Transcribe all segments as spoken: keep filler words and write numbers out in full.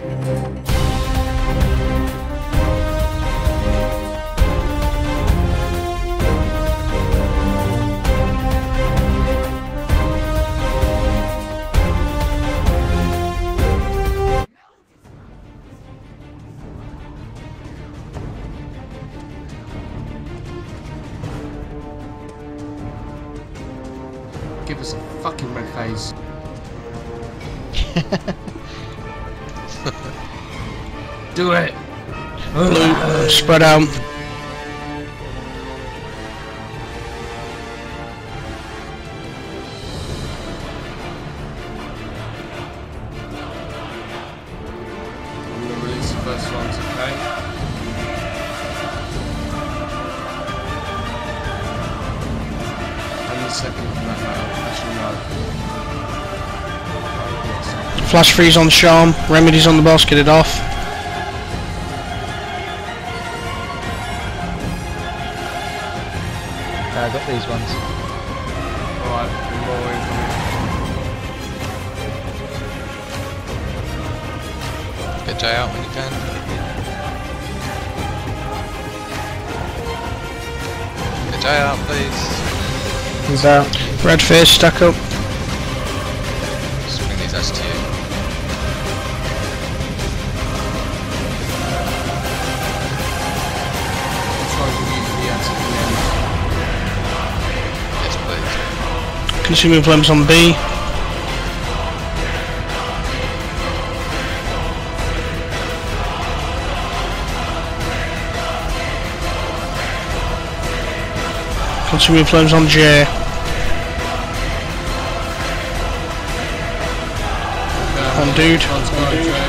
Give us a fucking red face. Do it! Blue, spread out. I'm gonna release the first ones, okay? And the second from that now. Actually, no. Flash freeze on Charm. Remedies on the boss. Get it off. I got these ones. Alright, more incoming. Get Jay out when you can. Get Jay out, please. He's out. Red face, stack up. Just bring these S to you. Try to use the ads at the end. Yes, please. Consuming flames on B. Consuming flames on J. On dude. One's got a drag.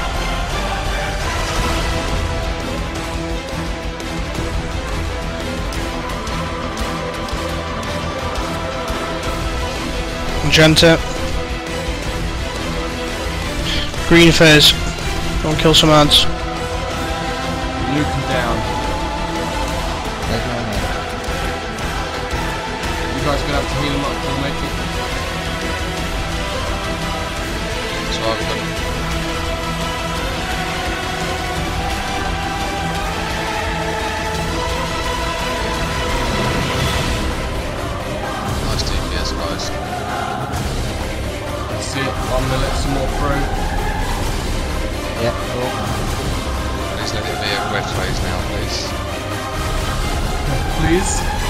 Magenta. Green phase. Go and kill some ads. Luke him down. You guys gonna have to heal him up to make it. So I've got nice D P S, guys. That's it. I'm gonna let some more through. Yeah, cool. Please let it be a red phase now, please. Please.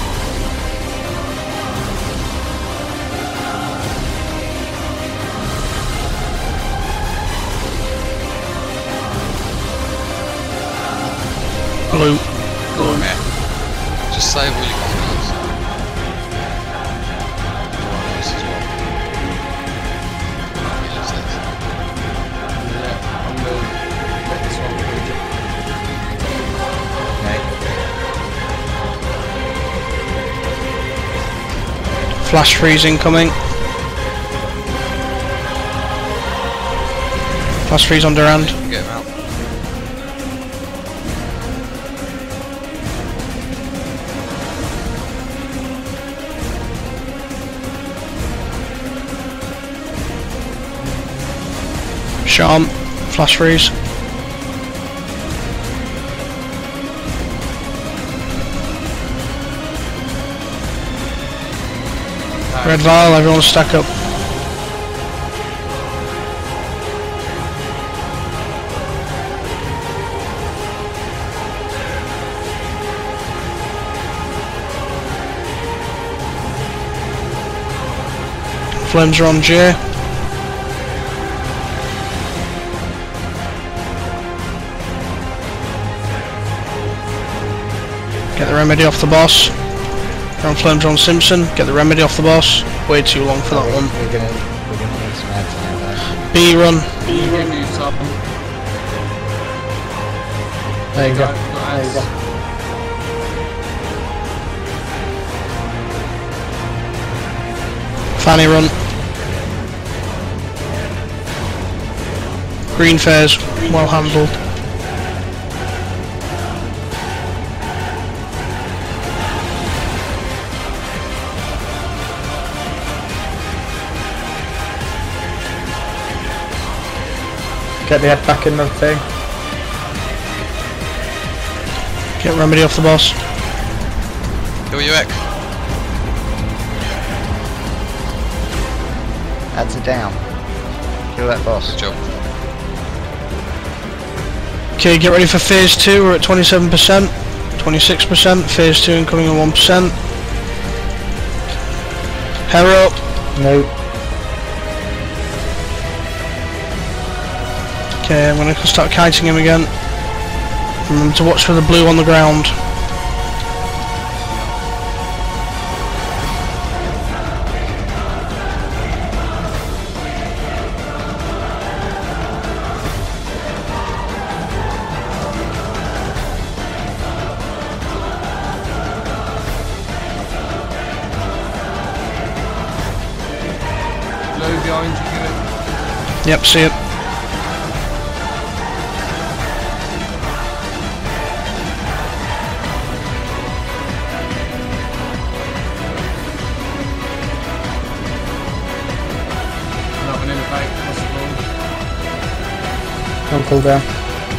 Blue. Go on. Yeah. Just save all your confidence. This as well. He lives this. I'm gonna let, I'm gonna let this one through. Okay. Flash freeze incoming. Flash freeze on Durand. Get him out. Charm. Flash freeze. Red vial, everyone stack up. Flames are on J. Get the remedy off the boss. Ground flames on Simpson. Get the remedy off the boss. Way too long for that one. We're gonna, we're gonna need some ads now, though. B run. You give you some. There you go. Got There you ads. go. Fanny run. Green phase. Well handled. Get the head back in the thing. Get remedy off the boss. Who are you, Ek? Ads are down. Kill that boss. Good job. Okay, get ready for phase two. We're at twenty-seven percent, twenty-six percent. Phase two incoming at one percent. Hera up. No. Okay, I'm gonna start kiting him again. Remember to watch for the blue on the ground. Blue behind you, get it. Yep, see it. Not an impact, possible. Don't pull down.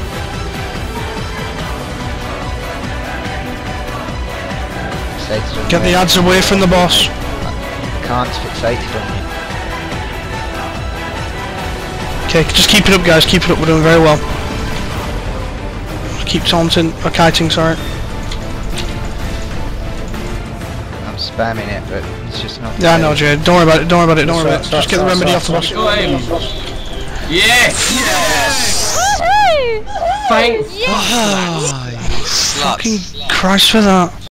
Fixated on Get the you. ads away from the boss. Can't fixated on you. Okay, just keep it up, guys. Keep it up. We're doing very well. Keep taunting, or kiting, sorry. I'm spamming it, but it's just not. Yeah, I know, Jay. Don't worry about it. Don't worry about it. Don't worry about it. Sorry, Just get the sorry, remedy sorry, off the boss. Go aim. Yes! Yes! Thank Sluts. Fucking Christ for that.